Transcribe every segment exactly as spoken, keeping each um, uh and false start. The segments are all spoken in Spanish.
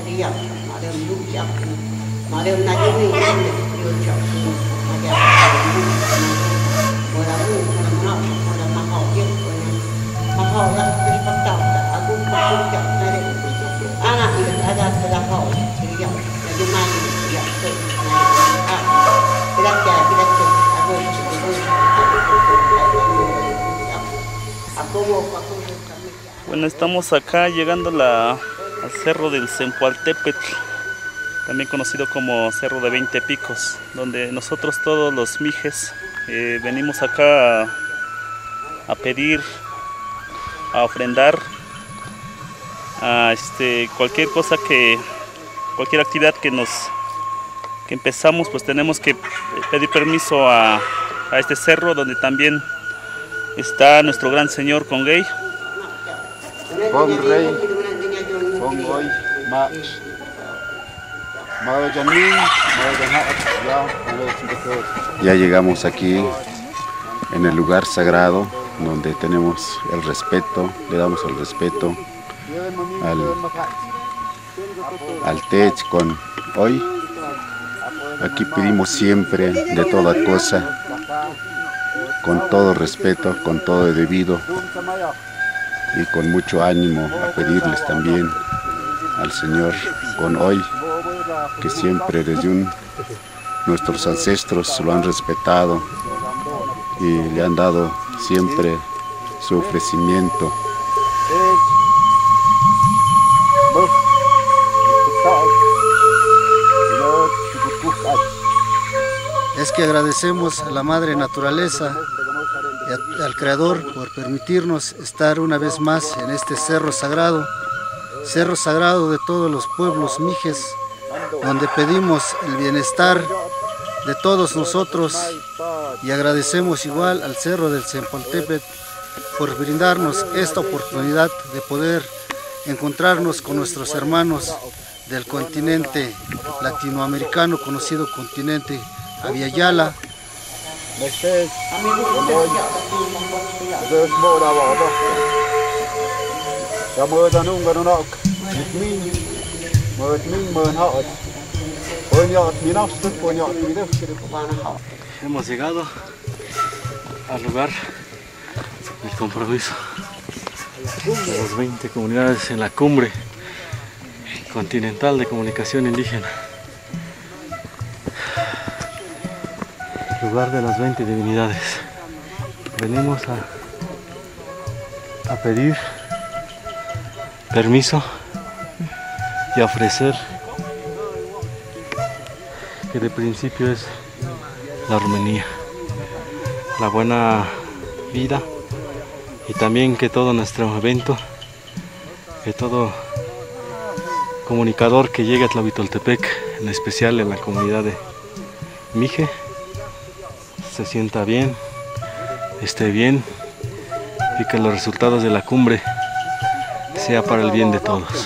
Bueno, estamos acá llegando a la, al cerro del Zempoaltépetl, también conocido como Cerro de veinte Picos, donde nosotros todos los mijes eh, venimos acá a, a pedir, a ofrendar, a este, cualquier cosa que, cualquier actividad que nos que empezamos, pues tenemos que pedir permiso a, a este cerro, donde también está nuestro gran señor Congay. Ya llegamos aquí en el lugar sagrado donde tenemos el respeto, le damos el respeto al, al Tech con hoy. Aquí pedimos siempre de toda cosa, con todo respeto, con todo debido y con mucho ánimo a pedirles también al Señor con hoy, que siempre desde un, nuestros ancestros lo han respetado y le han dado siempre su ofrecimiento. Es que agradecemos a la Madre Naturaleza y al Creador por permitirnos estar una vez más en este cerro sagrado, cerro sagrado de todos los pueblos mijes, donde pedimos el bienestar de todos nosotros, y agradecemos igual al cerro del Zempoaltépetl por brindarnos esta oportunidad de poder encontrarnos con nuestros hermanos del continente latinoamericano, conocido continente Abya-Yala. Hemos llegado al lugar del compromiso de las veinte comunidades en la cumbre continental de comunicación indígena. Lugar de las veinte divinidades. Venimos a, a pedir permiso y a ofrecer que de principio es la armonía, la buena vida, y también que todo nuestro evento, que todo comunicador que llegue a Tlahuitoltepec, en especial en la comunidad de Mije, se sienta bien, esté bien, y que los resultados de la cumbre sea para el bien de todos.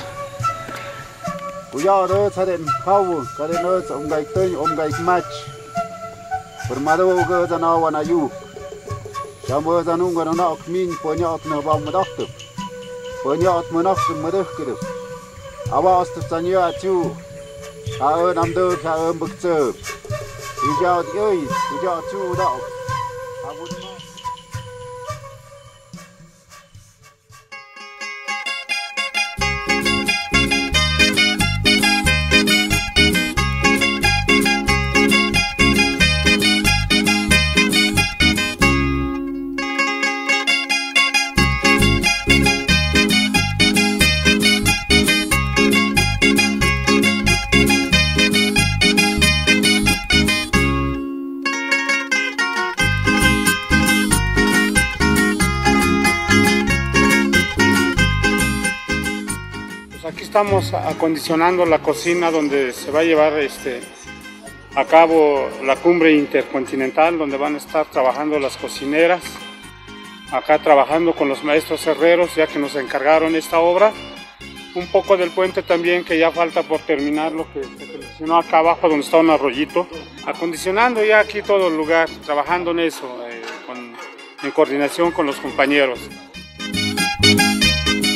Aquí estamos acondicionando la cocina donde se va a llevar este, a cabo la cumbre intercontinental, donde van a estar trabajando las cocineras, acá trabajando con los maestros herreros, ya que nos encargaron esta obra. Un poco del puente también, que ya falta por terminar, lo que se seleccionó acá abajo donde está un arroyito. Acondicionando ya aquí todo el lugar, trabajando en eso, eh, con, en coordinación con los compañeros.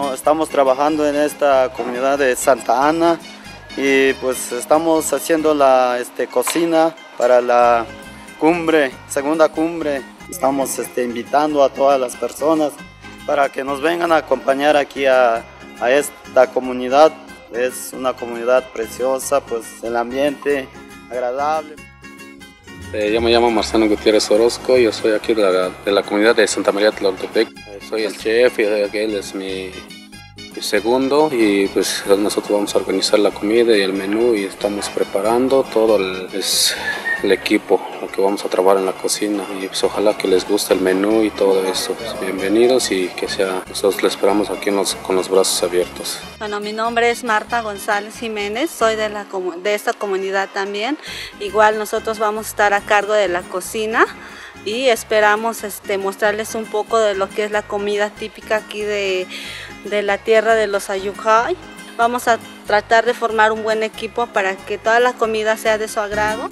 no, estamos trabajando en esta comunidad de Santa Ana y pues estamos haciendo la este, cocina para la cumbre, segunda cumbre. Estamos este, invitando a todas las personas para que nos vengan a acompañar aquí a, a esta comunidad. Es una comunidad preciosa, pues el ambiente agradable. Eh, yo me llamo Marcelo Gutiérrez Orozco, yo soy aquí de la, de la comunidad de Santa María Tlautepec. Eh, soy el chef y él es mi, mi segundo y pues nosotros vamos a organizar la comida y el menú y estamos preparando todo el, es el equipo, lo que vamos a trabajar en la cocina y pues ojalá que les guste el menú y todo eso. Pues, bienvenidos y que sea, nosotros les esperamos aquí en los, con los brazos abiertos. Bueno, mi nombre es Marta González Jiménez, soy de, la, de esta comunidad también. Igual nosotros vamos a estar a cargo de la cocina y esperamos este, mostrarles un poco de lo que es la comida típica aquí de, de la tierra de los Ayukay. Vamos a tratar de formar un buen equipo para que toda la comida sea de su agrado.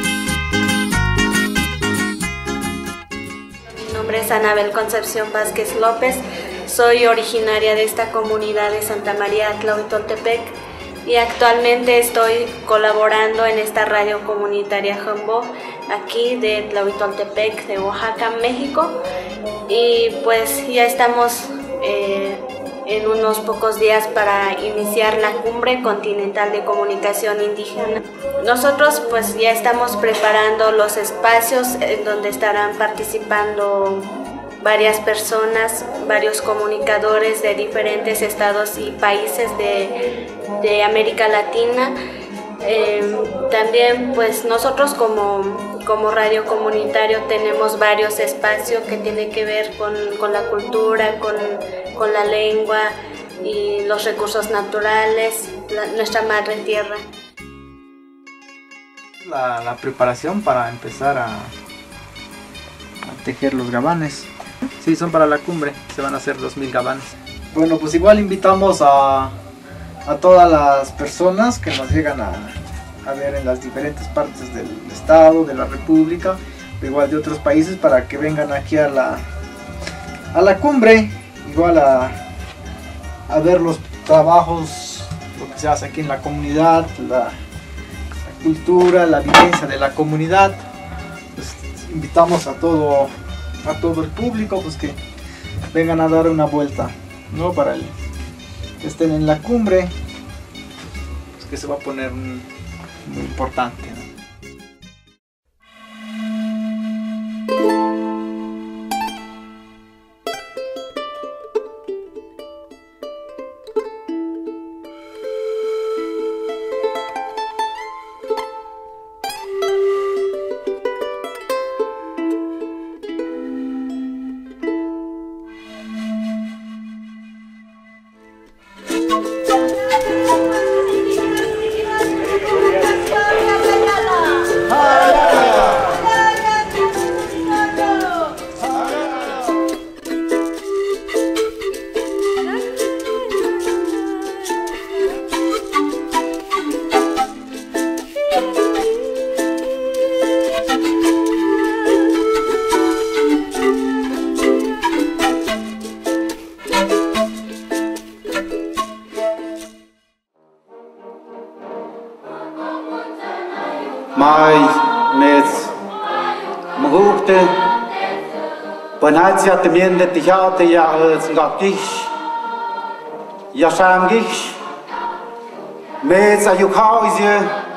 Mi nombre es Anabel Concepción Vázquez López, soy originaria de esta comunidad de Santa María Tlautepec y actualmente estoy colaborando en esta radio comunitaria Jambo, aquí de Tlautepec, de Oaxaca, México, y pues ya estamos eh, en unos pocos días para iniciar la Cumbre Continental de Comunicación Indígena. Nosotros pues ya estamos preparando los espacios en donde estarán participando varias personas, varios comunicadores de diferentes estados y países de, de América Latina. Eh, también pues nosotros como, como radio comunitario tenemos varios espacios que tienen que ver con, con la cultura, con, con la lengua y los recursos naturales, la, nuestra madre tierra. La, la preparación para empezar a, a tejer los gabanes. Sí, son para la cumbre, se van a hacer dos mil gabanes. Bueno, pues igual invitamos a, a todas las personas que nos llegan a, a ver en las diferentes partes del estado, de la república, igual de otros países, para que vengan aquí a la, a la cumbre, igual a, a ver los trabajos, lo que se hace aquí en la comunidad, la, la cultura, la vivencia de la comunidad. Pues, invitamos a todo, a todo el público pues que vengan a dar una vuelta, ¿no? Para el, que estén en la cumbre, pues que se va a poner un, muy importante, ¿no? Mai mes mugte panatsia también de tijate ya ngakish ya shamgish mes ayukhau izye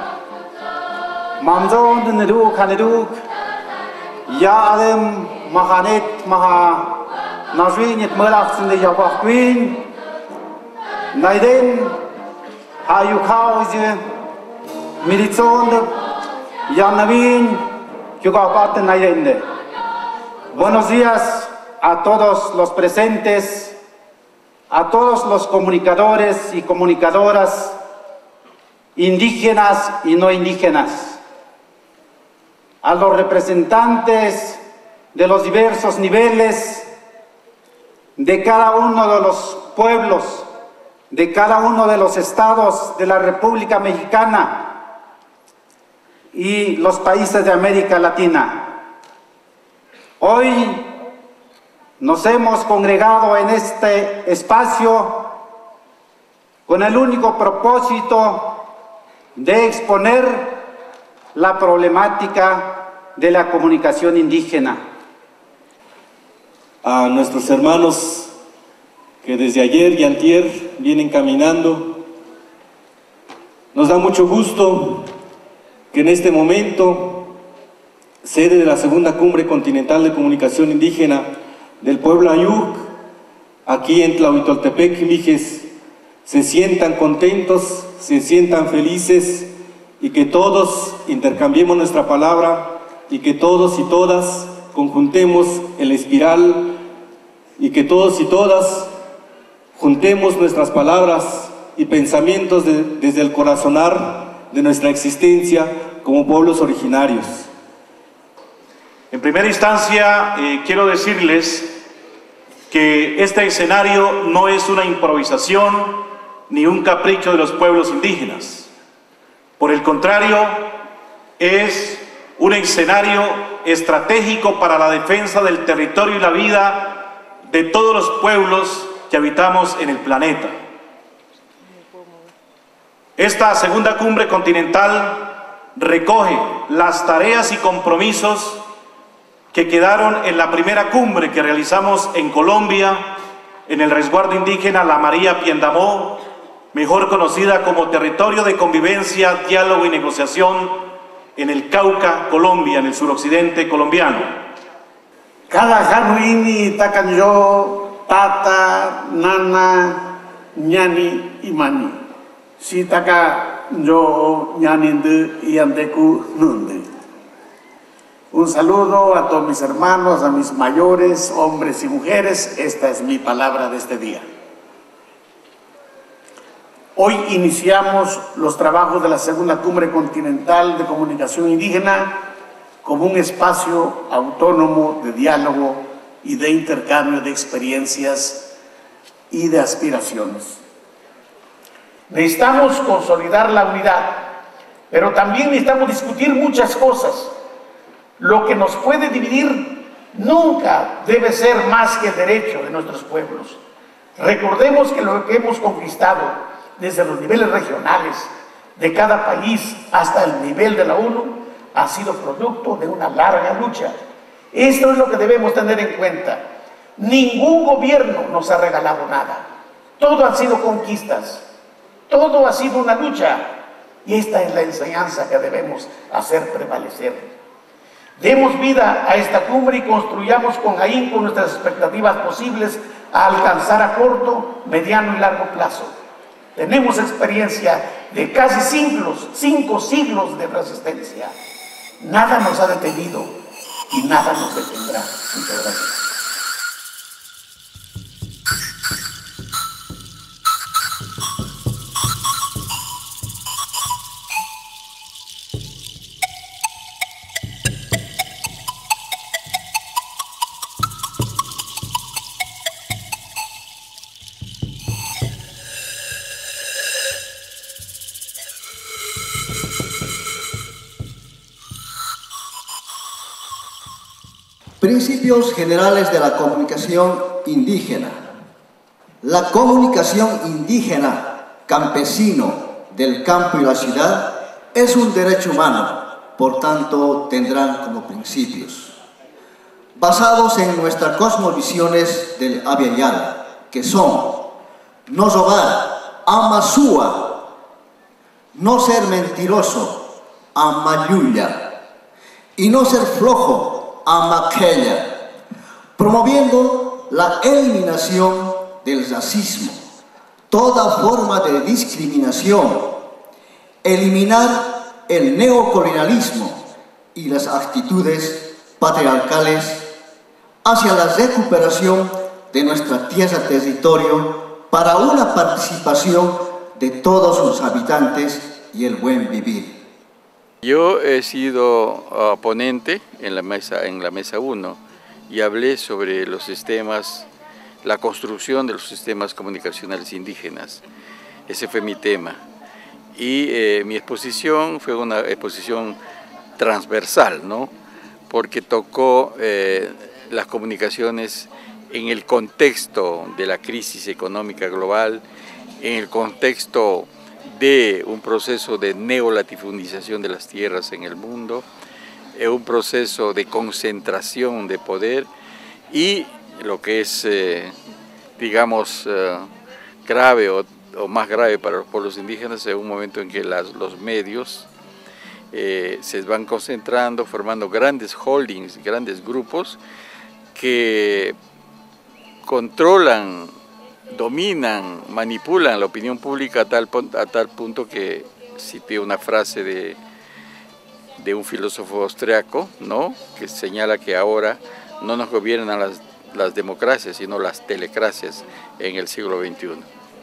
mamzon de nedu khanedu ya alem mahanet maha nazwinet melafsin de yawaqwin naiden ayukhau izye milizon de Yanavin, buenos días a todos los presentes, a todos los comunicadores y comunicadoras, indígenas y no indígenas, a los representantes de los diversos niveles de cada uno de los pueblos, de cada uno de los estados de la República Mexicana y los países de América Latina. Hoy nos hemos congregado en este espacio con el único propósito de exponer la problemática de la comunicación indígena. A nuestros hermanos que desde ayer y antier vienen caminando, nos da mucho gusto que en este momento, sede de la segunda Cumbre Continental de Comunicación Indígena del pueblo Ayuk, aquí en Tlahuitoltepec, Mijes, se sientan contentos, se sientan felices y que todos intercambiemos nuestra palabra y que todos y todas conjuntemos el espiral y que todos y todas juntemos nuestras palabras y pensamientos de, desde el corazonar de nuestra existencia como pueblos originarios. En primera instancia, eh, quiero decirles que este escenario no es una improvisación ni un capricho de los pueblos indígenas. Por el contrario, es un escenario estratégico para la defensa del territorio y la vida de todos los pueblos que habitamos en el planeta. Esta segunda cumbre continental recoge las tareas y compromisos que quedaron en la primera cumbre que realizamos en Colombia, en el resguardo indígena La María Piendamó, mejor conocida como Territorio de Convivencia, Diálogo y Negociación, en el Cauca, Colombia, en el suroccidente colombiano. Cada januini takanyo, tata, nana, ñani y mani. Si taka yo ñani de y andeku nunde. Un saludo a todos mis hermanos, a mis mayores, hombres y mujeres. Esta es mi palabra de este día. Hoy iniciamos los trabajos de la segunda Cumbre Continental de Comunicación Indígena como un espacio autónomo de diálogo y de intercambio de experiencias y de aspiraciones. Necesitamos consolidar la unidad, pero también necesitamos discutir muchas cosas. Lo que nos puede dividir nunca debe ser más que el derecho de nuestros pueblos. Recordemos que lo que hemos conquistado desde los niveles regionales de cada país hasta el nivel de la ONU ha sido producto de una larga lucha. Esto es lo que debemos tener en cuenta. Ningún gobierno nos ha regalado nada. Todo han sido conquistas. Todo ha sido una lucha. Y esta es la enseñanza que debemos hacer prevalecer. Demos vida a esta cumbre y construyamos con ahínco nuestras expectativas posibles a alcanzar a corto, mediano y largo plazo. Tenemos experiencia de casi siglos, cinco siglos de resistencia. Nada nos ha detenido y nada nos detendrá. Muchas gracias. Principios generales de la comunicación indígena. La comunicación indígena, campesino, del campo y la ciudad, es un derecho humano, por tanto tendrán como principios. Basados en nuestras cosmovisiones del Abya Yala, que son no robar, amasúa, no ser mentiroso, amayulla, y no ser flojo, Amaqueya, promoviendo la eliminación del racismo, toda forma de discriminación, eliminar el neocolonialismo y las actitudes patriarcales hacia la recuperación de nuestra tierra-territorio para una participación de todos sus habitantes y el buen vivir. Yo he sido uh, ponente en la mesa en la mesa uno y hablé sobre los sistemas, la construcción de los sistemas comunicacionales indígenas. Ese fue mi tema. Y eh, mi exposición fue una exposición transversal, ¿no? Porque tocó eh, las comunicaciones en el contexto de la crisis económica global en el contexto de un proceso de neolatifundización de las tierras en el mundo, un proceso de concentración de poder y lo que es, eh, digamos, eh, grave o, o más grave para los pueblos indígenas es un momento en que las, los medios eh, se van concentrando, formando grandes holdings, grandes grupos que controlan, dominan, manipulan la opinión pública a tal, a tal punto que cité una frase de, de un filósofo austriaco, ¿no?, que señala que ahora no nos gobiernan las, las democracias, sino las telecracias en el siglo veintiuno.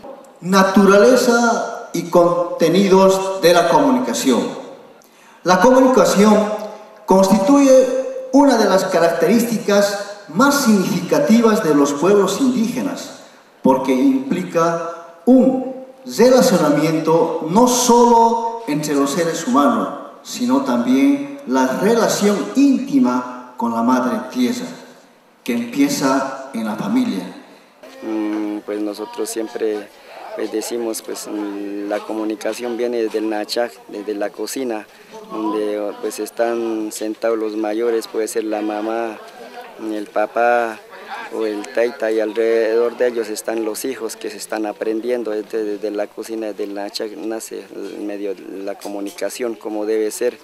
Naturaleza y contenidos de la comunicación. La comunicación constituye una de las características más significativas de los pueblos indígenas, porque implica un relacionamiento no solo entre los seres humanos, sino también la relación íntima con la madre tierra, que empieza en la familia. Mm, pues nosotros siempre pues decimos, pues la comunicación viene desde el nachak, desde la cocina, donde pues están sentados los mayores, puede ser la mamá, el papá o el taita, y alrededor de ellos están los hijos que se están aprendiendo. Desde, desde la cocina, desde el nachak, nace en medio de la comunicación como debe ser.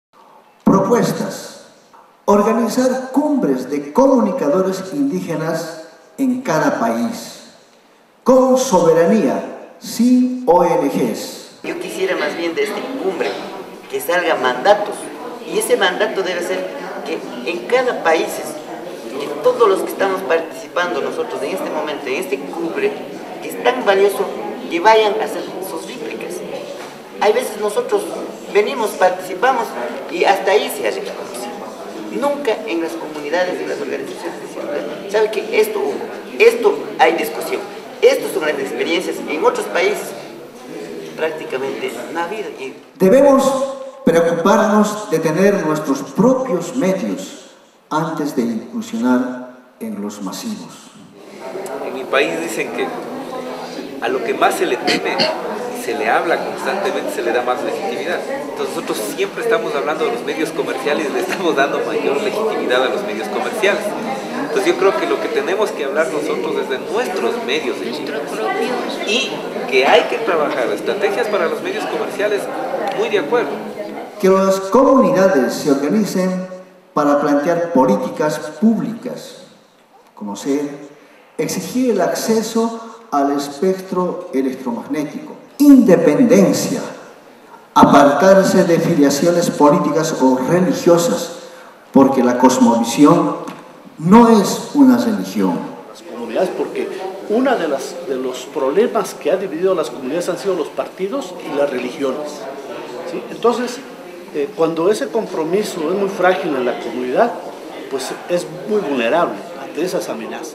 Propuestas. Organizar cumbres de comunicadores indígenas en cada país, con soberanía, sin O N Ges. Yo quisiera más bien de esta cumbre que salgan mandatos, y ese mandato debe ser que en cada país, que todos los que estamos participando nosotros en este momento, en este cumbre, que es tan valioso, que vayan a hacer sus réplicas. Hay veces nosotros venimos, participamos y hasta ahí se ha reconocido. Nunca en las comunidades, en las organizaciones diciendo, ¿sabe qué? Esto hubo, esto hay discusión, estas son las experiencias en otros países, prácticamente no ha habido. Debemos preocuparnos de tener nuestros propios medios antes de incursionar en los masivos. En mi país dicen que a lo que más se le teme, se le habla constantemente, se le da más legitimidad. Entonces nosotros siempre estamos hablando de los medios comerciales y le estamos dando mayor legitimidad a los medios comerciales. Entonces yo creo que lo que tenemos que hablar nosotros es de nuestros medios de Chile. Y que hay que trabajar estrategias para los medios comerciales, muy de acuerdo. Que las comunidades se organicen para plantear políticas públicas, conocer, exigir el acceso al espectro electromagnético, independencia, apartarse de filiaciones políticas o religiosas, porque la cosmovisión no es una religión. Las comunidades, porque uno de, las, de los problemas que ha dividido a las comunidades han sido los partidos y las religiones, ¿sí? Entonces, eh, cuando ese compromiso es muy frágil en la comunidad, pues es muy vulnerable ante esas amenazas.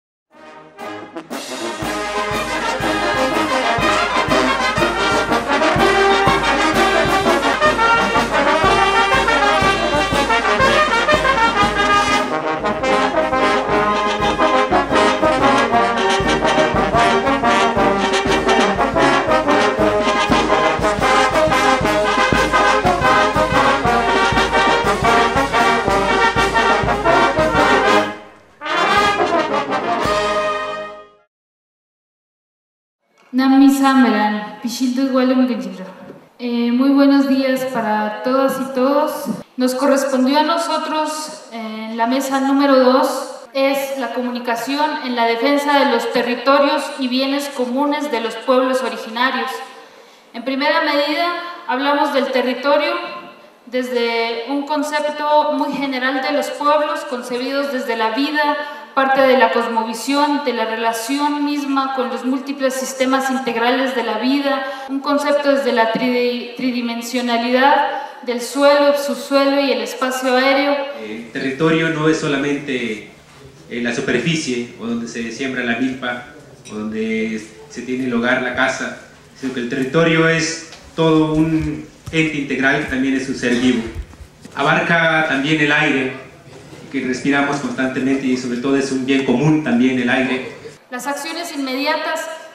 Eh, muy buenos días para todas y todos. Nos correspondió a nosotros en eh, la mesa número dos, es la comunicación en la defensa de los territorios y bienes comunes de los pueblos originarios. En primera medida, hablamos del territorio desde un concepto muy general de los pueblos, concebidos desde la vida, parte de la cosmovisión, de la relación misma con los múltiples sistemas integrales de la vida, un concepto desde la tri tridimensionalidad del suelo, el subsuelo y el espacio aéreo. El territorio no es solamente eh, la superficie, o donde se siembra la milpa, o donde se tiene el hogar, la casa, sino que el territorio es todo un ente integral que también es un ser vivo. Abarca también el aire, que respiramos constantemente, y sobre todo es un bien común también el aire. Las acciones inmediatas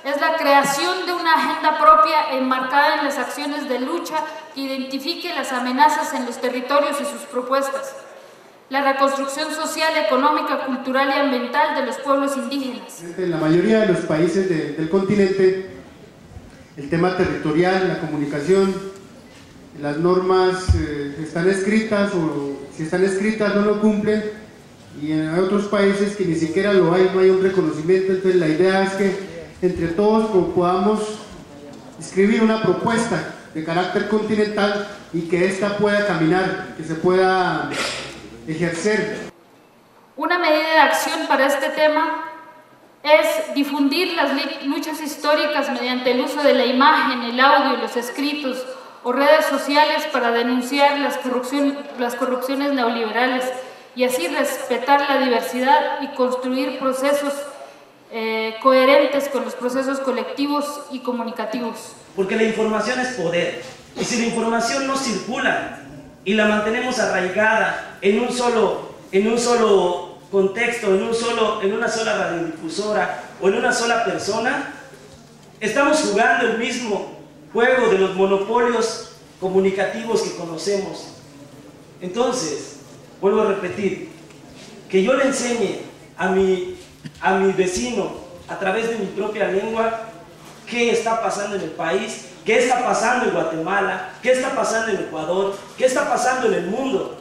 es la creación de una agenda propia enmarcada en las acciones de lucha que identifique las amenazas en los territorios y sus propuestas. La reconstrucción social, económica, cultural y ambiental de los pueblos indígenas. En la mayoría de los países de, del continente, el tema territorial, la comunicación, las normas eh, están escritas o si están escritas no lo cumplen, y en otros países que ni siquiera lo hay, no hay un reconocimiento. Entonces la idea es que entre todos podamos escribir una propuesta de carácter continental y que ésta pueda caminar, que se pueda ejercer. Una medida de acción para este tema es difundir las luchas históricas mediante el uso de la imagen, el audio, los escritos o redes sociales para denunciar las, corrupción, las corrupciones neoliberales y así respetar la diversidad y construir procesos Eh, coherentes con los procesos colectivos y comunicativos. Porque la información es poder, y si la información no circula y la mantenemos arraigada en un solo, en un solo contexto, en, un solo, en una sola radiodifusora o en una sola persona, estamos jugando el mismo juego de los monopolios comunicativos que conocemos. Entonces, vuelvo a repetir, que yo le enseñe a mi a mi vecino a través de mi propia lengua qué está pasando en el país, qué está pasando en Guatemala, qué está pasando en Ecuador, qué está pasando en el mundo,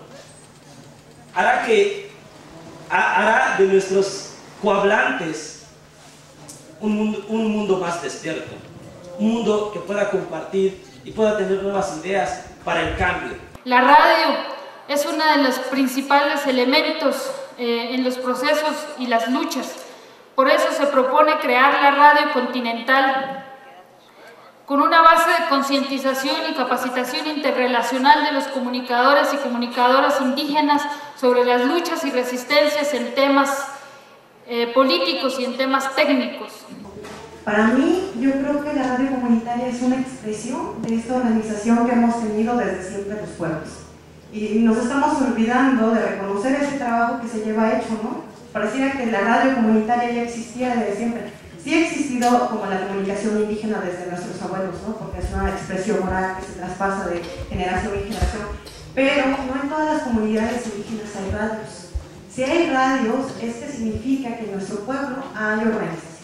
hará que hará de nuestros cohablantes un mundo, un mundo más despierto, un mundo que pueda compartir y pueda tener nuevas ideas para el cambio. La radio es uno de los principales elementos eh, en los procesos y las luchas. Por eso se propone crear la radio continental con una base de concientización y capacitación interrelacional de los comunicadores y comunicadoras indígenas sobre las luchas y resistencias en temas eh, políticos y en temas técnicos. Para mí, yo creo que la radio comunitaria es una expresión de esta organización que hemos tenido desde siempre los pueblos. Y nos estamos olvidando de reconocer ese trabajo que se lleva hecho, ¿no? Pareciera que la radio comunitaria ya existía desde siempre. Sí ha existido como la comunicación indígena desde nuestros abuelos, ¿no? Porque es una expresión oral que se traspasa de generación en generación, pero no en todas las comunidades indígenas hay radios. Si hay radios, este significa que en nuestro pueblo hay organización.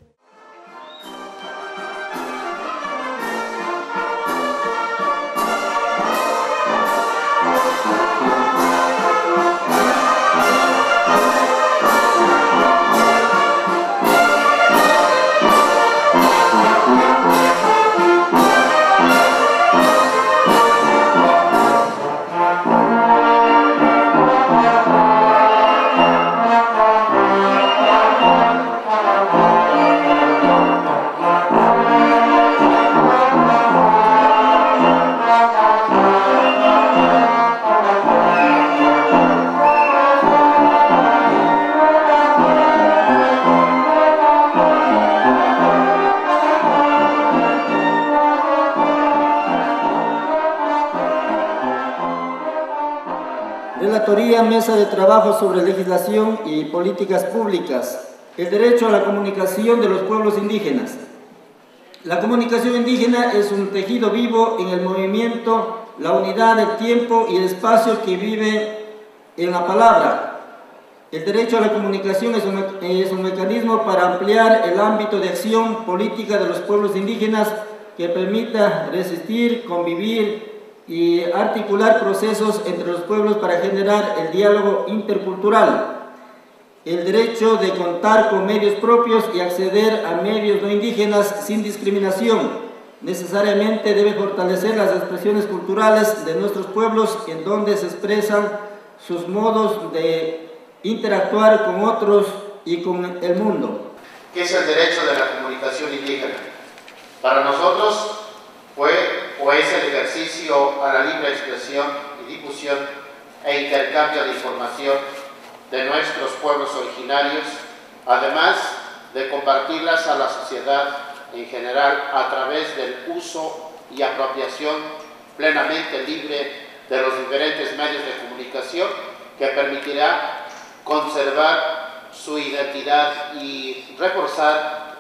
Relatoría Mesa de Trabajo sobre Legislación y Políticas Públicas. El derecho a la comunicación de los pueblos indígenas. La comunicación indígena es un tejido vivo en el movimiento, la unidad del tiempo y el espacio que vive en la palabra. El derecho a la comunicación es un, es un mecanismo para ampliar el ámbito de acción política de los pueblos indígenas que permita resistir, convivir y articular procesos entre los pueblos para generar el diálogo intercultural. El derecho de contar con medios propios y acceder a medios no indígenas sin discriminación. Necesariamente debe fortalecer las expresiones culturales de nuestros pueblos en donde se expresan sus modos de interactuar con otros y con el mundo. ¿Qué es el derecho de la comunicación indígena? Para nosotros fue o es el ejercicio a la libre expresión y difusión e intercambio de información de nuestros pueblos originarios, además de compartirlas a la sociedad en general a través del uso y apropiación plenamente libre de los diferentes medios de comunicación que permitirá conservar su identidad y reforzar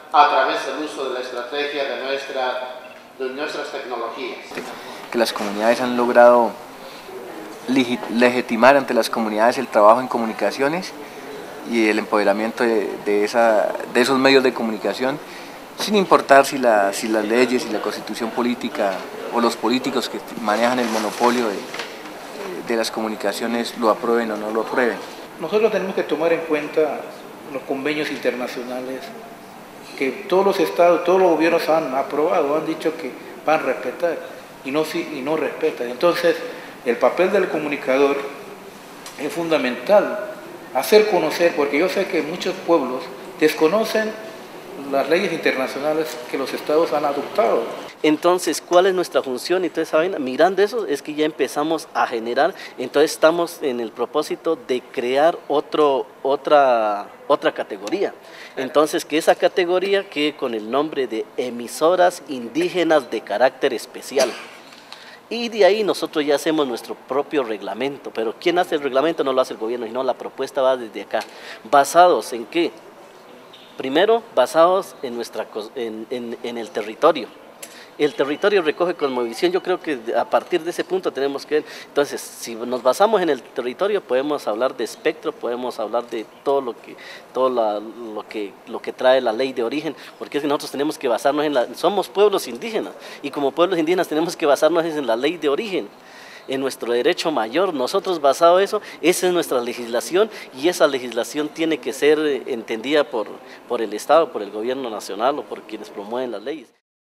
a través del uso de la estrategia de, nuestra, de nuestras tecnologías. Que las comunidades han logrado legitimar ante las comunidades el trabajo en comunicaciones y el empoderamiento de, de, esa, de esos medios de comunicación, sin importar si, la, si las leyes y la constitución política o los políticos que manejan el monopolio de, de las comunicaciones lo aprueben o no lo aprueben. Nosotros tenemos que tomar en cuenta los convenios internacionales que todos los estados, todos los gobiernos han aprobado, han dicho que van a respetar y no, y no respetan. Entonces, el papel del comunicador es fundamental, hacer conocer, porque yo sé que muchos pueblos desconocen las leyes internacionales que los estados han adoptado. Entonces, ¿cuál es nuestra función? Entonces, ¿saben? Mirando eso, es que ya empezamos a generar, entonces estamos en el propósito de crear otro, otra, otra categoría. Entonces, que esa categoría quede con el nombre de emisoras indígenas de carácter especial. Y de ahí nosotros ya hacemos nuestro propio reglamento, pero ¿quién hace el reglamento? No lo hace el gobierno, sino la propuesta va desde acá. ¿Basados en qué? Primero, basados en, nuestra, en, en, en el territorio. El territorio recoge cosmovisión, yo creo que a partir de ese punto tenemos que ver, entonces, si nos basamos en el territorio, podemos hablar de espectro, podemos hablar de todo lo que, todo la, lo que, lo que trae la ley de origen, porque es que nosotros tenemos que basarnos en la, somos pueblos indígenas, y como pueblos indígenas tenemos que basarnos en la ley de origen, en nuestro derecho mayor. Nosotros basado en eso, esa es nuestra legislación, y esa legislación tiene que ser entendida por, por el Estado, por el gobierno nacional o por quienes promueven las leyes.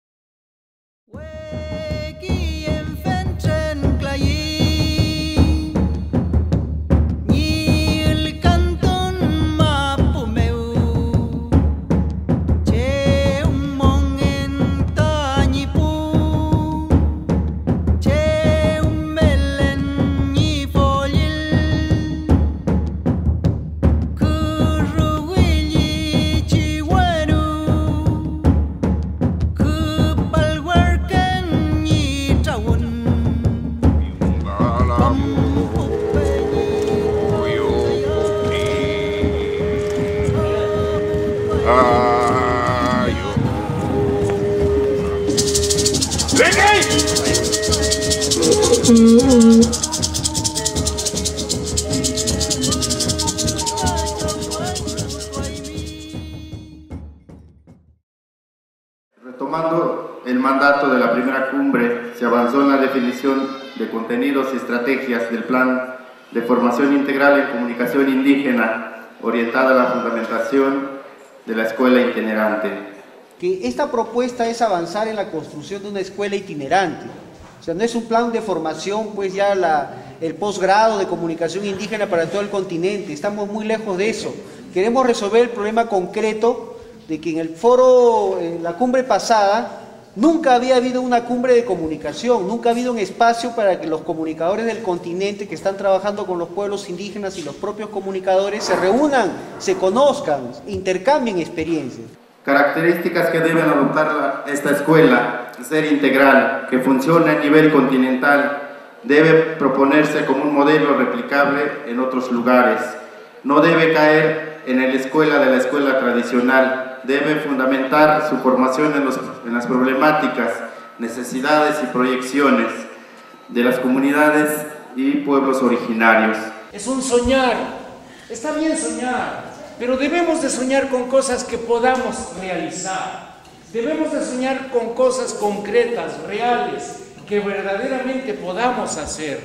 Retomando el mandato de la primera cumbre, se avanzó en la definición de contenidos y estrategias del Plan de Formación Integral en Comunicación Indígena, orientada a la fundamentación de la escuela itinerante. Que esta propuesta es avanzar en la construcción de una escuela itinerante. O sea, no es un plan de formación, pues ya la, el posgrado de comunicación indígena para todo el continente. Estamos muy lejos de eso. Queremos resolver el problema concreto de que en el foro, en la cumbre pasada, nunca había habido una cumbre de comunicación, nunca ha habido un espacio para que los comunicadores del continente que están trabajando con los pueblos indígenas y los propios comunicadores se reúnan, se conozcan, intercambien experiencias. Características que deben adoptar la, esta escuela: ser integral, que funcione a nivel continental, debe proponerse como un modelo replicable en otros lugares, no debe caer en la escuela de la escuela tradicional, debe fundamentar su formación en, los, en las problemáticas, necesidades y proyecciones de las comunidades y pueblos originarios. Es un soñar, está bien soñar, pero debemos de soñar con cosas que podamos realizar, debemos de soñar con cosas concretas, reales, que verdaderamente podamos hacer.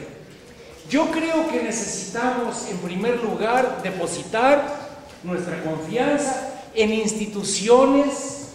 Yo creo que necesitamos, en primer lugar, depositar nuestra confianza en instituciones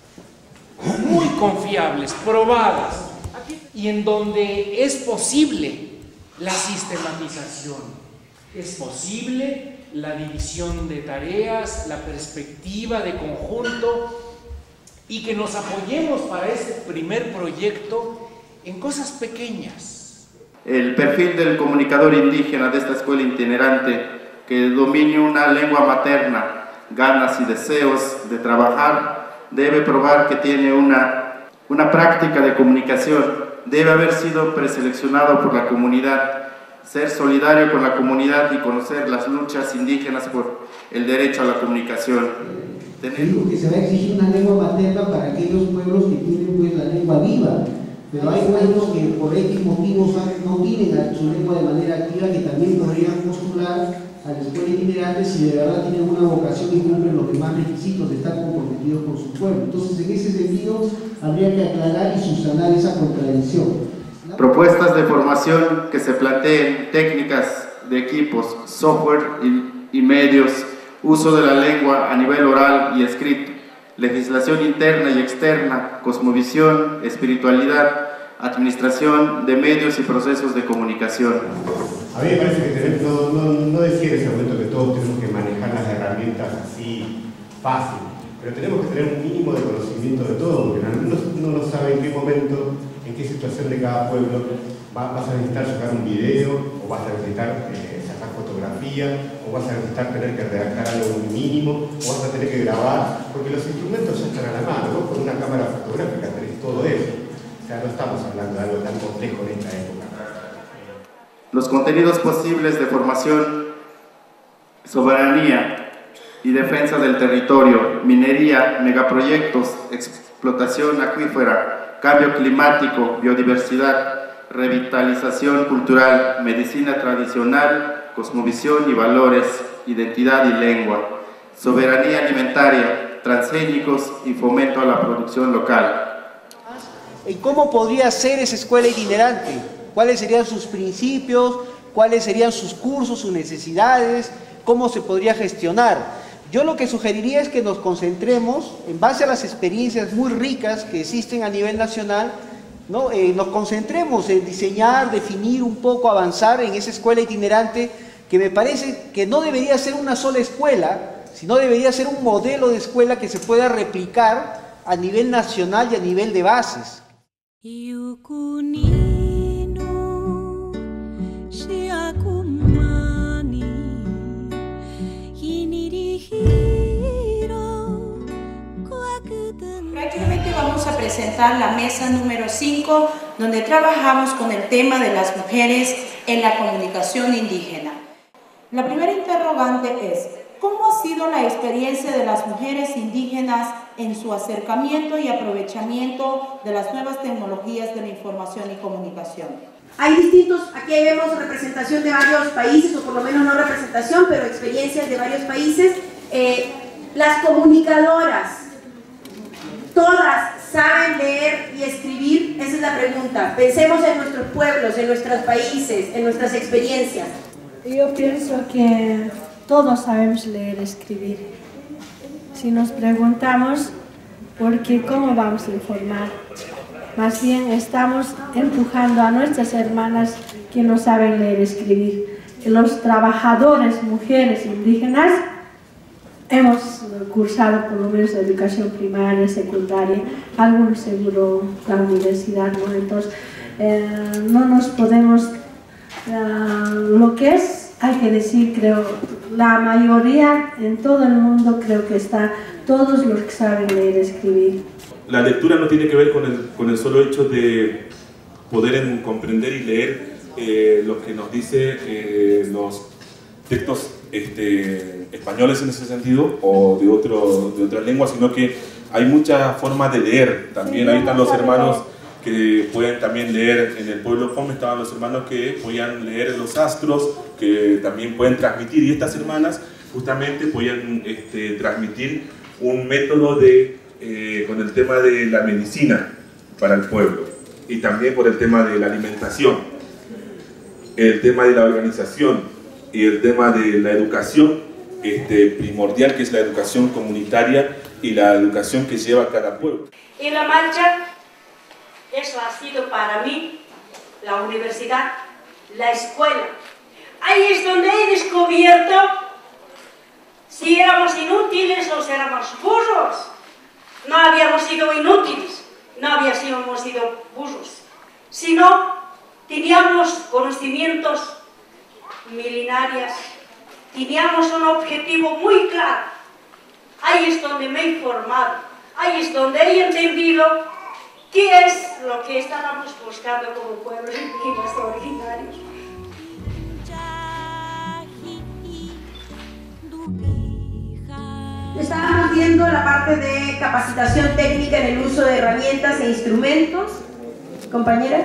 muy confiables, probadas, y en donde es posible la sistematización, es posible la división de tareas, la perspectiva de conjunto, y que nos apoyemos para este primer proyecto en cosas pequeñas. El perfil del comunicador indígena de esta escuela itinerante, que domine una lengua materna, ganas y deseos de trabajar, debe probar que tiene una, una práctica de comunicación, debe haber sido preseleccionado por la comunidad, ser solidario con la comunidad y conocer las luchas indígenas por el derecho a la comunicación. Digo que se va a exigir una lengua materna para aquellos pueblos que tienen pues la lengua viva, pero hay pueblos que por X motivos no tienen su lengua de manera activa, que también podrían postular a la escuela itinerante si de verdad tienen una vocación y cumplen los demás requisitos de estar comprometidos con su pueblo. Entonces, en ese sentido, habría que aclarar y subsanar esa contradicción. Propuestas de formación que se planteen, técnicas de equipos, software y, y medios, uso de la lengua a nivel oral y escrito, legislación interna y externa, cosmovisión, espiritualidad, administración de medios y procesos de comunicación. A mí me parece que tenemos, no, no, no decía en ese momento que todos tenemos que manejar las herramientas así fácil, pero tenemos que tener un mínimo de conocimiento de todo, porque uno no sabe en qué momento, en qué situación de cada pueblo va, vas a necesitar sacar un video, o vas a necesitar eh, sacar fotografía, o vas a necesitar tener que redactar algo mínimo, o vas a tener que grabar, porque los instrumentos ya están a la mano, ¿no? Con una cámara fotográfica tenés todo eso. O sea, no estamos hablando de algo tan complejo en esta época. Los contenidos posibles de formación, soberanía y defensa del territorio, minería, megaproyectos, explotación acuífera, cambio climático, biodiversidad, revitalización cultural, medicina tradicional, cosmovisión y valores, identidad y lengua, soberanía alimentaria, transgénicos y fomento a la producción local. ¿Y cómo podría ser esa escuela itinerante? ¿Cuáles serían sus principios? ¿Cuáles serían sus cursos, sus necesidades? ¿Cómo se podría gestionar? Yo lo que sugeriría es que nos concentremos, en base a las experiencias muy ricas que existen a nivel nacional, ¿no? Eh, nos concentremos en diseñar, definir un poco, avanzar en esa escuela itinerante, que me parece que no debería ser una sola escuela, sino debería ser un modelo de escuela que se pueda replicar a nivel nacional y a nivel de bases. Prácticamente vamos a presentar la mesa número cinco, donde trabajamos con el tema de las mujeres en la comunicación indígena. La primera interrogante es: ¿cómo ha sido la experiencia de las mujeres indígenas en su acercamiento y aprovechamiento de las nuevas tecnologías de la información y comunicación? Hay distintos, aquí vemos representación de varios países, o por lo menos no representación, pero experiencias de varios países. Eh, las comunicadoras, ¿todas saben leer y escribir? Esa es la pregunta. Pensemos en nuestros pueblos, en nuestros países, en nuestras experiencias. Yo pienso que todos sabemos leer y escribir. Si nos preguntamos por qué, ¿cómo vamos a informar? Más bien estamos empujando a nuestras hermanas que no saben leer y escribir. Los trabajadores, mujeres indígenas, hemos cursado por lo menos educación primaria, secundaria, algunos seguro la universidad, ¿no? Entonces, eh, no nos podemos, uh, lo que es, hay que decir, creo, la mayoría en todo el mundo creo que está, todos los que saben leer y escribir. La lectura no tiene que ver con el, con el solo hecho de poder en, comprender y leer eh, lo que nos dice eh, los textos este, españoles en ese sentido o de, otro, de otra lengua, sino que hay muchas formas de leer. También ahí están los hermanos que pueden también leer. En el pueblo Fome estaban los hermanos que podían leer los astros, que también pueden transmitir, y estas hermanas justamente podían este, transmitir un método de, eh, con el tema de la medicina para el pueblo, y también por el tema de la alimentación, el tema de la organización y el tema de la educación este, primordial, que es la educación comunitaria y la educación que lleva cada pueblo. En La Mancha, eso ha sido para mí la universidad, la escuela. Ahí es donde he descubierto si éramos inútiles o si éramos burros. No habíamos sido inútiles, no habíamos sido burros, sino teníamos conocimientos milenarios, teníamos un objetivo muy claro. Ahí es donde me he informado, ahí es donde he entendido qué es lo que estábamos buscando como pueblos indígenas originarios. Estábamos viendo la parte de capacitación técnica en el uso de herramientas e instrumentos. Compañera.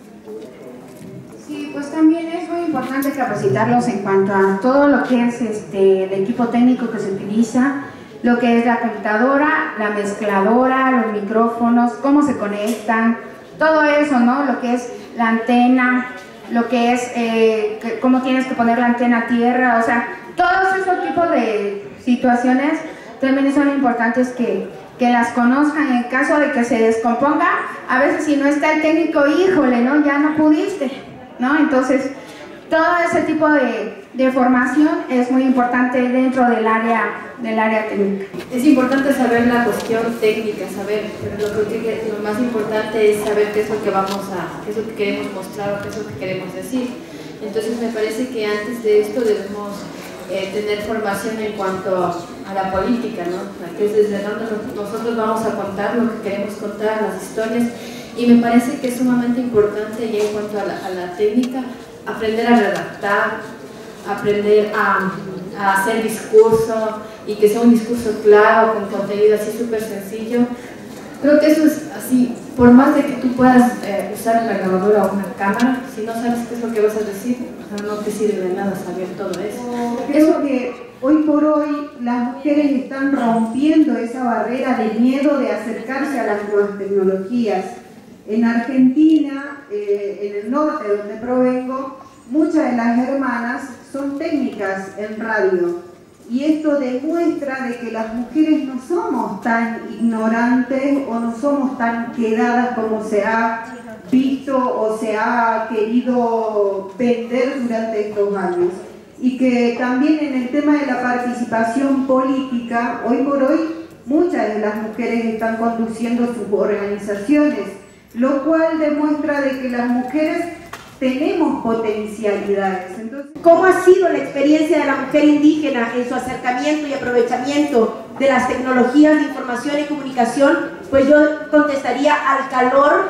Sí, pues también es muy importante capacitarlos en cuanto a todo lo que es este, el equipo técnico que se utiliza, lo que es la computadora, la mezcladora, los micrófonos, cómo se conectan, todo eso, ¿no? Lo que es la antena, lo que es eh, que, cómo tienes que poner la antena a tierra, o sea, todos esos tipos de situaciones también son importantes que, que las conozcan en caso de que se descomponga. A veces si no está el técnico, híjole, ¿no? Ya no pudiste, ¿no? Entonces, todo ese tipo de, de formación es muy importante dentro del área, del área técnica. Es importante saber la cuestión técnica, saber, pero lo, que, lo más importante es saber qué es lo que vamos a, qué es lo que queremos mostrar o qué es lo que queremos decir. Entonces me parece que antes de esto debemos eh, tener formación en cuanto a la política, ¿no? O sea, que es desde donde nosotros vamos a contar lo que queremos contar, las historias, y me parece que es sumamente importante ya en cuanto a la, a la técnica, aprender a redactar, aprender a, a hacer discurso y que sea un discurso claro, con contenido así súper sencillo. Creo que eso es así, por más de que tú puedas eh, usar una grabadora o una cámara, si no sabes qué es lo que vas a decir, o sea, no te sirve de nada saber todo eso. Creo que hoy por hoy las mujeres están rompiendo esa barrera de miedo de acercarse a las nuevas tecnologías. En Argentina, eh, en el norte donde provengo, muchas de las hermanas son técnicas en radio. Y esto demuestra de que las mujeres no somos tan ignorantes o no somos tan quedadas como se ha visto o se ha querido vender durante estos años. Y que también en el tema de la participación política, hoy por hoy, muchas de las mujeres están conduciendo sus organizaciones, lo cual demuestra de que las mujeres tenemos potencialidades. Entonces, ¿cómo ha sido la experiencia de la mujer indígena en su acercamiento y aprovechamiento de las tecnologías de información y comunicación? Pues yo contestaría al calor,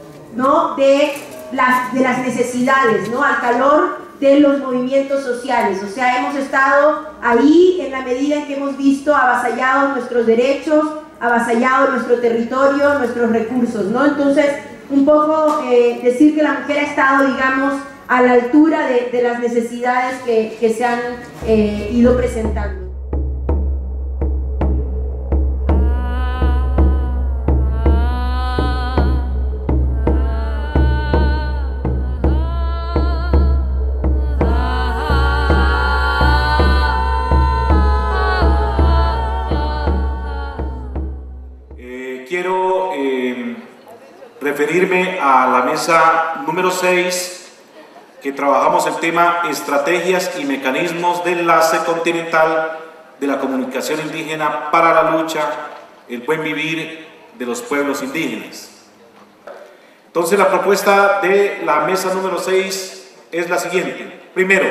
¿no?, de las, de las necesidades, ¿no?, al calor de los movimientos sociales. O sea, hemos estado ahí en la medida en que hemos visto avasallados nuestros derechos, avasallado nuestro territorio, nuestros recursos, ¿no? Entonces, un poco eh, decir que la mujer ha estado, digamos, a la altura de, de las necesidades que, que se han eh, ido presentando. Eh, quiero eh, referirme a la mesa número seis, que trabajamos el tema estrategias y mecanismos de enlace continental de la comunicación indígena para la lucha, el buen vivir de los pueblos indígenas. Entonces la propuesta de la mesa número seis es la siguiente. Primero,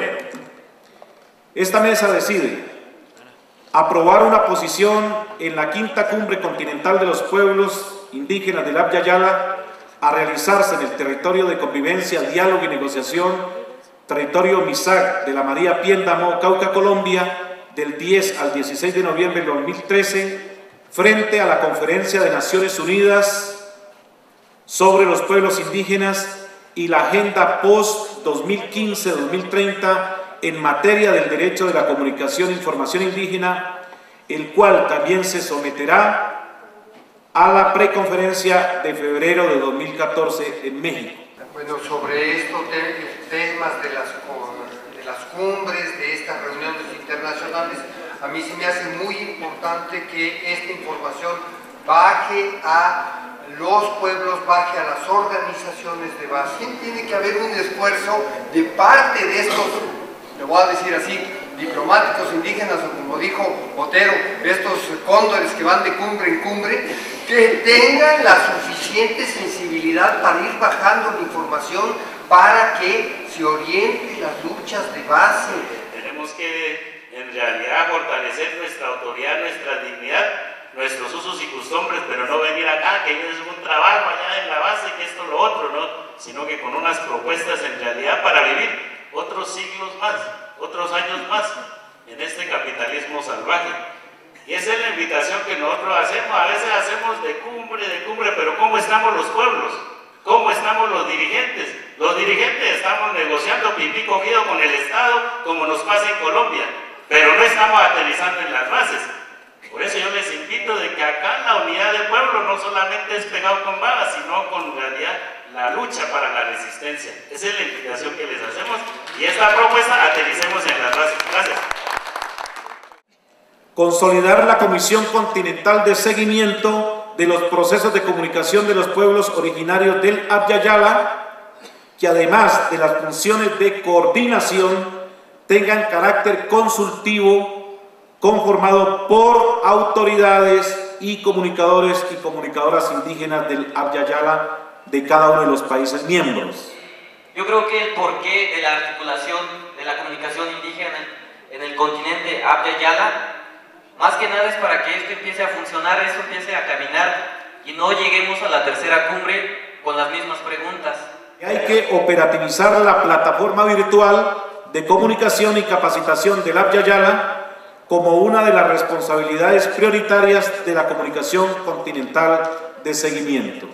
esta mesa decide aprobar una posición en la quinta cumbre continental de los pueblos indígenas del Abya Yala a realizarse en el territorio de convivencia, diálogo y negociación, territorio Misac de la María Piendamo, Cauca, Colombia, del diez al dieciséis de noviembre de dos mil trece, frente a la Conferencia de Naciones Unidas sobre los pueblos indígenas y la Agenda Post dos mil quince a dos mil treinta en materia del derecho de la comunicación e información indígena, el cual también se someterá a la preconferencia de febrero de dos mil catorce en México. Bueno, sobre estos te temas de las, de las cumbres, de estas reuniones internacionales, a mí se me hace muy importante que esta información baje a los pueblos, baje a las organizaciones de base. Tiene que haber un esfuerzo de parte de estos, le voy a decir así, diplomáticos indígenas, o como dijo Otero, estos cóndores que van de cumbre en cumbre, que tengan la suficiente sensibilidad para ir bajando la información para que se oriente las luchas de base. Tenemos que en realidad fortalecer nuestra autoridad, nuestra dignidad, nuestros usos y costumbres, pero no venir acá, que es un trabajo allá en la base, que esto lo otro, ¿no? Sino que con unas propuestas en realidad para vivir otros siglos más, otros años más en este capitalismo salvaje. Y esa es la invitación que nosotros hacemos. A veces hacemos de cumbre, de cumbre, pero ¿cómo estamos los pueblos? ¿Cómo estamos los dirigentes? Los dirigentes estamos negociando pipí cogido con el Estado, como nos pasa en Colombia, pero no estamos aterrizando en las bases. Por eso yo les invito de que acá la unidad del pueblo no solamente es pegado con babas, sino con en realidad la lucha para la resistencia. Esa es la invitación que les hacemos y esta propuesta aterricemos en las bases. Gracias. Consolidar la Comisión Continental de Seguimiento de los Procesos de Comunicación de los Pueblos Originarios del Abya Yala, que además de las funciones de coordinación tengan carácter consultivo, conformado por autoridades y comunicadores y comunicadoras indígenas del Abya Yala de cada uno de los países miembros. Yo creo que el porqué de la articulación de la comunicación indígena en el continente Abya Yala, más que nada es para que esto empiece a funcionar, esto empiece a caminar y no lleguemos a la tercera cumbre con las mismas preguntas. Hay que operativizar la plataforma virtual de comunicación y capacitación del Abya Yala como una de las responsabilidades prioritarias de la comunicación continental de seguimiento.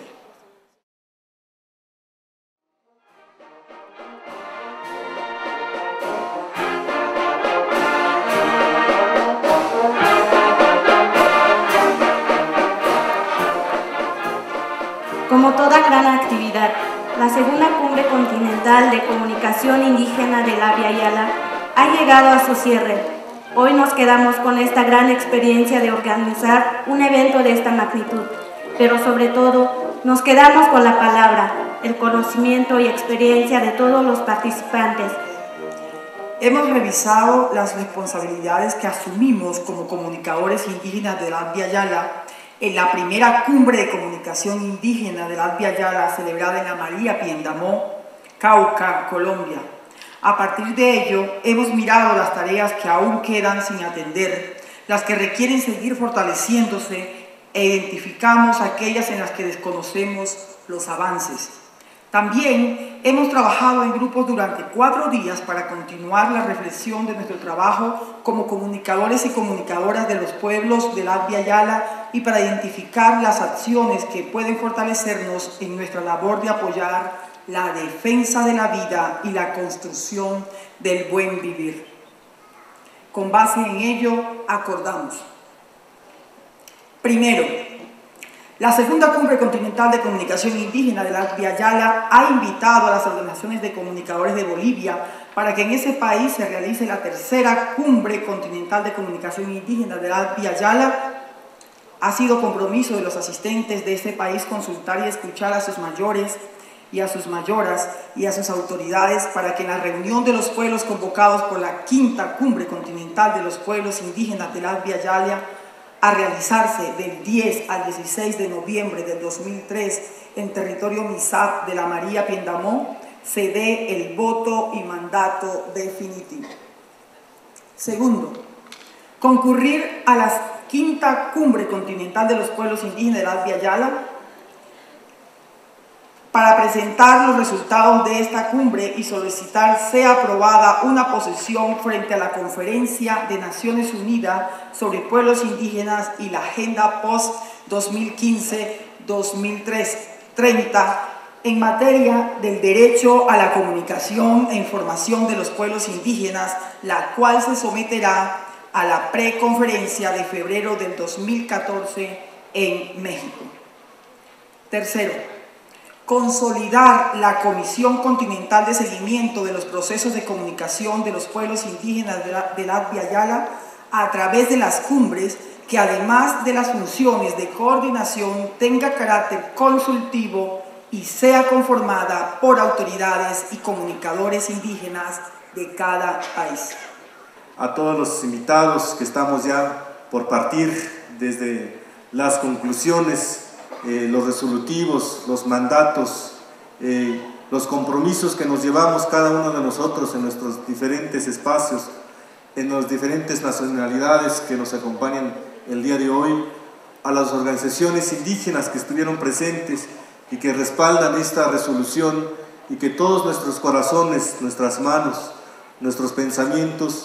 Como toda gran actividad, la segunda cumbre continental de comunicación indígena del Abya Yala ha llegado a su cierre. Hoy nos quedamos con esta gran experiencia de organizar un evento de esta magnitud, pero sobre todo nos quedamos con la palabra, el conocimiento y experiencia de todos los participantes. Hemos revisado las responsabilidades que asumimos como comunicadores indígenas del Abya Yala en la primera cumbre de comunicación indígena del Abya Yala celebrada en la María Piendamó, Cauca, Colombia. A partir de ello, hemos mirado las tareas que aún quedan sin atender, las que requieren seguir fortaleciéndose e identificamos aquellas en las que desconocemos los avances. También hemos trabajado en grupos durante cuatro días para continuar la reflexión de nuestro trabajo como comunicadores y comunicadoras de los pueblos del Abya Yala y para identificar las acciones que pueden fortalecernos en nuestra labor de apoyar la defensa de la vida y la construcción del buen vivir. Con base en ello, acordamos. Primero, la segunda cumbre continental de comunicación indígena del Abya Yala ha invitado a las organizaciones de comunicadores de Bolivia para que en ese país se realice la tercera cumbre continental de comunicación indígena del Abya Yala. Ha sido compromiso de los asistentes de ese país consultar y escuchar a sus mayores y a sus mayoras y a sus autoridades para que en la reunión de los pueblos convocados por la quinta cumbre continental de los pueblos indígenas del Abya Yala a realizarse del diez al dieciséis de noviembre del dos mil tres en territorio Misak de la María Piendamó, se dé el voto y mandato definitivo. Segundo, concurrir a la quinta cumbre continental de los pueblos indígenas del Abya Yala para presentar los resultados de esta cumbre y solicitar sea aprobada una posición frente a la Conferencia de Naciones Unidas sobre Pueblos Indígenas y la Agenda Post dos mil quince a dos mil treinta en materia del derecho a la comunicación e información de los pueblos indígenas, la cual se someterá a la preconferencia de febrero del dos mil catorce en México. Tercero, consolidar la Comisión Continental de Seguimiento de los Procesos de Comunicación de los Pueblos Indígenas del Abya Yala a través de las cumbres, que además de las funciones de coordinación tenga carácter consultivo y sea conformada por autoridades y comunicadores indígenas de cada país. A todos los invitados que estamos ya por partir desde las conclusiones, Eh, los resolutivos, los mandatos, eh, los compromisos que nos llevamos cada uno de nosotros en nuestros diferentes espacios, en las diferentes nacionalidades que nos acompañan el día de hoy, a las organizaciones indígenas que estuvieron presentes y que respaldan esta resolución, y que todos nuestros corazones, nuestras manos, nuestros pensamientos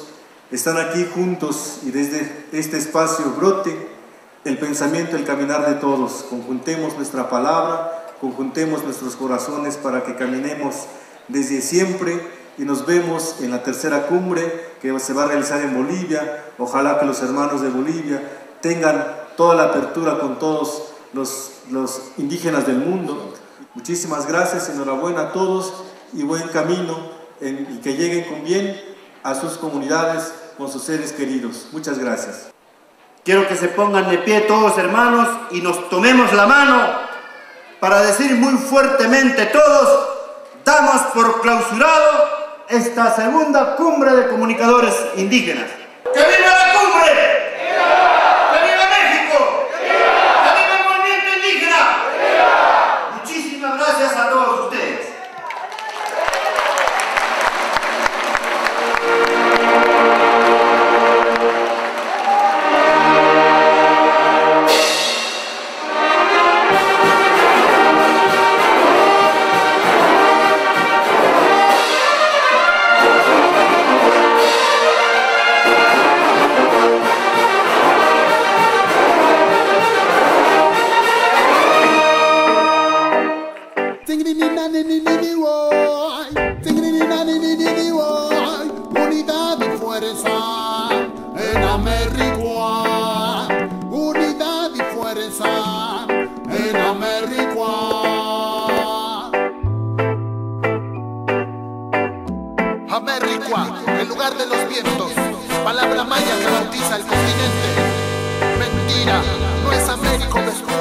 están aquí juntos y desde este espacio brote el pensamiento, el caminar de todos. Conjuntemos nuestra palabra, conjuntemos nuestros corazones para que caminemos desde siempre y nos vemos en la tercera cumbre que se va a realizar en Bolivia. Ojalá que los hermanos de Bolivia tengan toda la apertura con todos los, los indígenas del mundo. Muchísimas gracias, enhorabuena a todos y buen camino en, y que lleguen con bien a sus comunidades con sus seres queridos. Muchas gracias. Quiero que se pongan de pie todos, hermanos, y nos tomemos la mano para decir muy fuertemente todos: damos por clausurado esta segunda cumbre de comunicadores indígenas. ¡Que viva la cumbre! ¡Viva! ¡Que viva México! ¡Viva! ¡Que viva el movimiento indígena! ¡Viva! Muchísimas gracias a todos ustedes. Unidad y fuerza en América, unidad y fuerza en América. América, el lugar de los vientos, palabra maya que bautiza el continente. Mentira, no es América,